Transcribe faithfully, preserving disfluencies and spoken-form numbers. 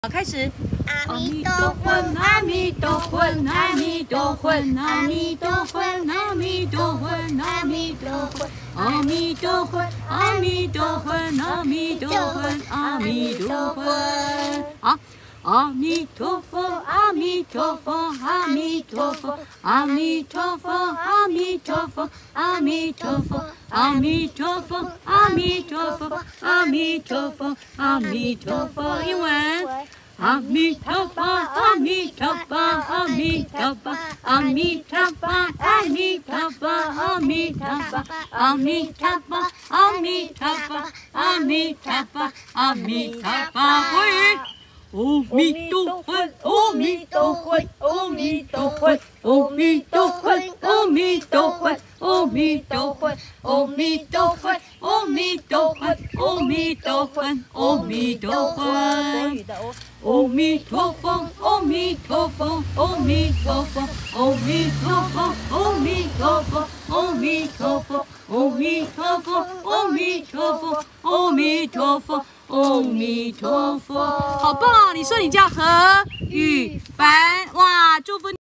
好，开始。 阿弥陀佛，阿弥陀佛，阿弥陀佛，阿弥陀佛，阿弥陀佛，阿弥陀佛，阿弥陀佛，阿弥陀佛，阿弥陀佛，阿弥陀佛。好，阿弥陀佛，阿弥陀佛，阿弥陀佛，阿弥陀佛，阿弥陀佛，阿弥陀佛，阿弥陀佛，阿弥陀佛，阿弥陀佛，阿弥陀佛。英文。阿弥陀佛，阿弥陀佛，阿弥陀佛，阿弥陀佛，阿弥陀佛，阿弥陀佛，阿弥陀佛，阿弥陀佛，阿弥陀佛，阿弥陀佛。国语。阿弥陀佛，阿弥陀佛，阿弥陀佛，阿弥陀佛，阿弥陀佛，阿弥陀佛，阿弥陀佛，阿弥陀佛，阿弥陀佛，阿弥陀佛。阿弥陀佛，阿弥陀佛，阿弥陀佛，阿弥陀佛，阿弥陀佛，阿弥陀佛，阿弥陀佛，阿弥陀佛，阿弥陀佛，阿弥陀佛。好棒！你说你叫何雨凡，哇，祝福你。